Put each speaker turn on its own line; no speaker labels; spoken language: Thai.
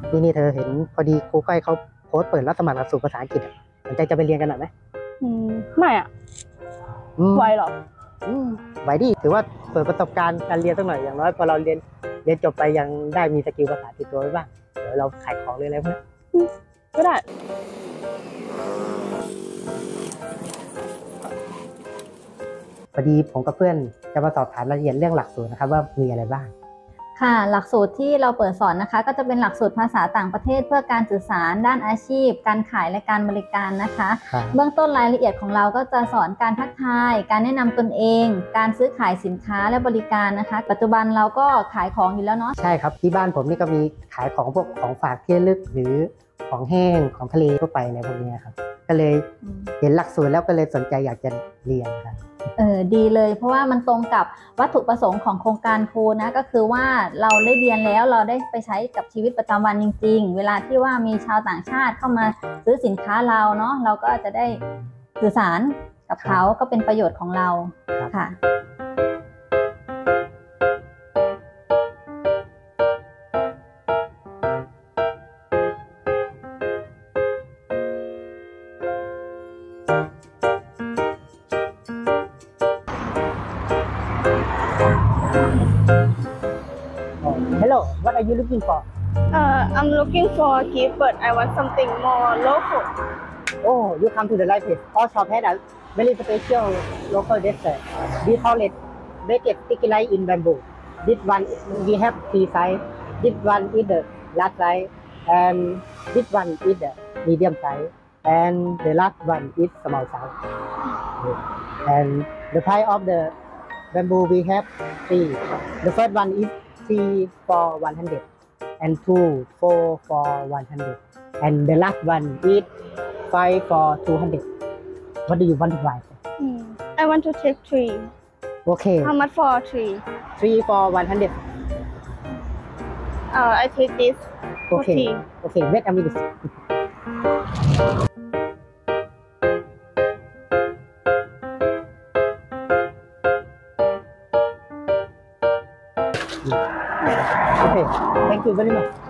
นี่เธอเห็นพอดีครูก้อยเขาโพสต์เปิดรับสมัครหลักสูตรภาษาอังกฤษสนใจจะไปเรียนกันหน่อยไหม
ไม่อ่ะไหวหรอ
ไหวดิถือว่าเปิดประสบการณ์การเรียนสักหน่อยอย่างน้อยพอเราเรียนจบไปยังได้มีสกิลภาษาติดตัวไว้บ้างเดี๋ยวเราขายของเลยอะไรพวกนี้
ก็ได้
พอดีผมกับเพื่อนจะมาสอบถามรายละเอียดเรื่องหลักสูตรนะครับว่ามีอะไรบ้าง
ค่ะหลักสูตรที่เราเปิดสอนนะคะก็จะเป็นหลักสูตรภาษาต่างประเทศเพื่อการสื่อสารด้านอาชีพการขายและการบริการนะคะเบื้องต้นรายละเอียดของเราก็จะสอนการทักทายการแนะนำตนเองการซื้อขายสินค้าและบริการนะคะปัจจุบันเราก็ขายของอยู่แล้วเนาะ
ใช่ครับที่บ้านผมนี่ก็มีขายของพวกของฝากที่ระลึกหรือของแห้งของทะเลทั่วไปในพวกนี้ครับก็เลยเห็นหลักสูตรแล้วก็เลยสนใจอยากจะเรียนครับ
ดีเลยเพราะว่ามันตรงกับวัตถุประสงค์ของโครงการครูนะก็คือว่าเราได้เรียนแล้วเราได้ไปใช้กับชีวิตประจำวันจริงๆเวลาที่ว่ามีชาวต่างชาติเข้ามาซื้อสินค้าเราเนาะเราก็จะได้สื่อสารกับเขาก็เป็นประโยชน์ของเราค่ะ
Hello, what are you looking for?
I'm looking for a key, but I want something more local.
Oh, you come to the right place. Our shop has a very special local dessert. We call it baked sticky rice in bamboo. This one we have three size. This one is the large size, and this one is the medium size, and the last one is small size. And the price of the bamboo we have three. The first one is 3 for 100 and 2 4 for 100 and the last one is 5 for 200. What do you want to buy?
I want to take 3.
Okay.
How much for 3?
3 for 100.
I take this.
Okay. Okay. Wait a minute. Okay, thank you very much.